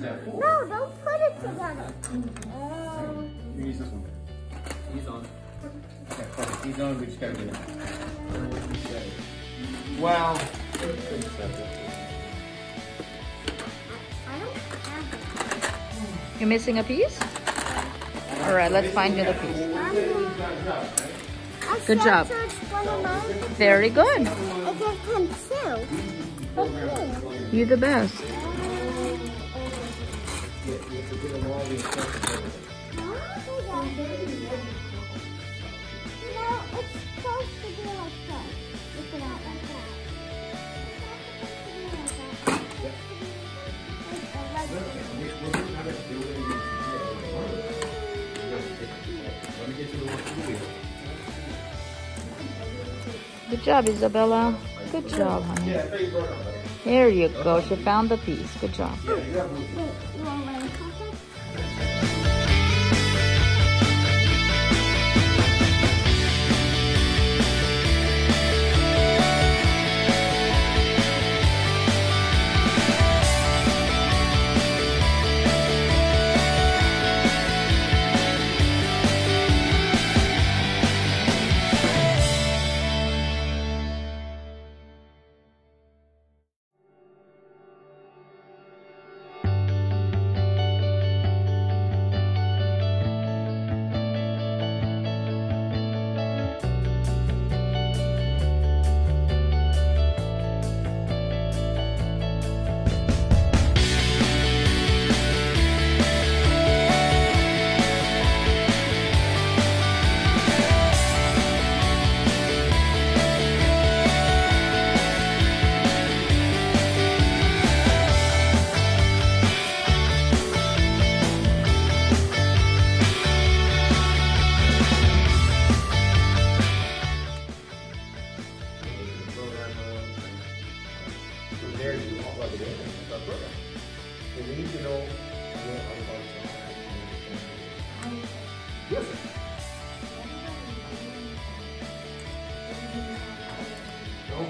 that for? No, don't put it together. You use this one. He's on. Okay, perfect. He's on, we just gotta get it. Well, I don't have You're missing a piece? All right, let's find you the piece. Good job. Very good. I just can too. Okay. You're the best. No, it's supposed to be like that. Look at that, like that. Good job, Isabella. Good job, honey. There you go. She found the piece. Good job. Wait, you want to cut it? We need to know yes. No.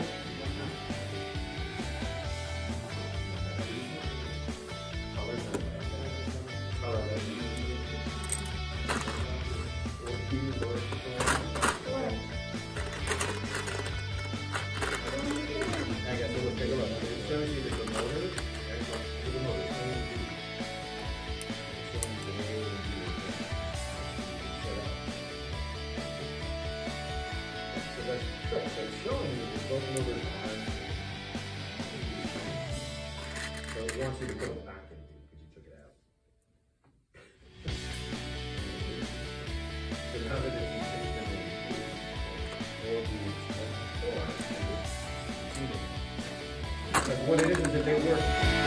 I guess we'll take a look. It shows you the motor. So it's showing you that both motors are. So it wants you to put it back in because you took it out. So now that it's like what it is that they work.